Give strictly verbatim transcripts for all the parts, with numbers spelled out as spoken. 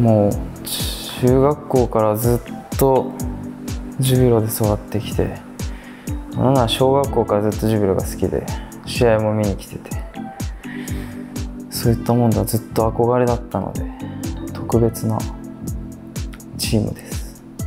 もう中学校からずっとジュビロで育ってきて、なんなら小学校からずっとジュビロが好きで試合も見に来てて、そういったもんではずっと憧れだったので特別なチームです。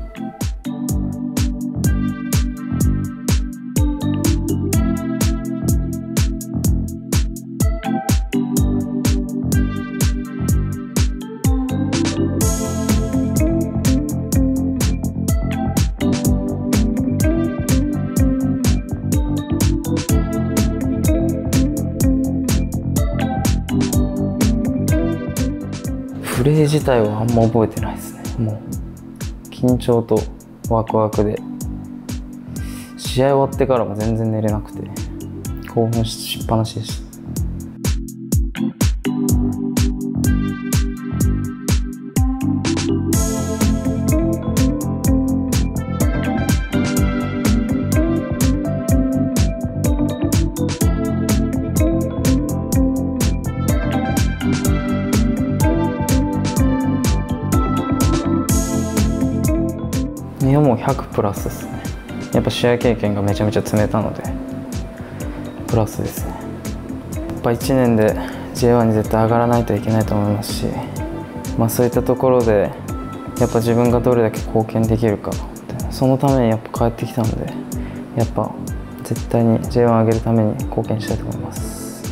プレー自体はあんま覚えてないですね。もう緊張とワクワクで試合終わってからも全然寝れなくて興奮しっぱなしでした。いやもうひゃくプラスですね。やっぱ試合経験がめちゃめちゃ積めたのでプラスですね。やっぱいちねんで ジェイワン に絶対上がらないといけないと思いますし、まあ、そういったところでやっぱ自分がどれだけ貢献できるか、そのためにやっぱ帰ってきたので、やっぱ絶対に ジェイワン 上げるために貢献したいと思います。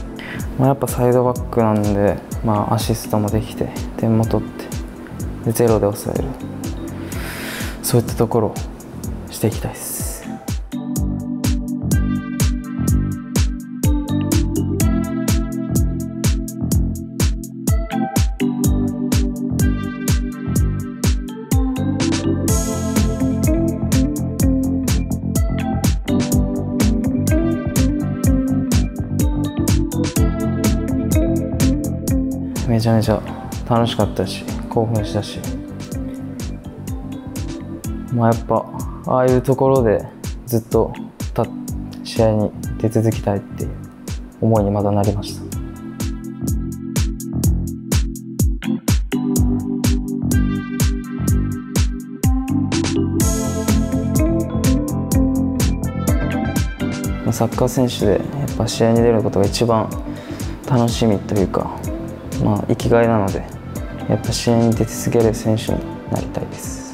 まあ、やっぱサイドバックなんで、まあ、アシストもできて点も取ってでゼロで抑える、そういったところをしていきたいです。めちゃめちゃ楽しかったし興奮したし、まあ、やっぱああいうところでずっとた試合に出続けたいっていう思いにまだなりました。サッカー選手でやっぱ試合に出ることが一番楽しみというか、まあ、生きがいなのでやっぱ試合に出続ける選手になりたいです。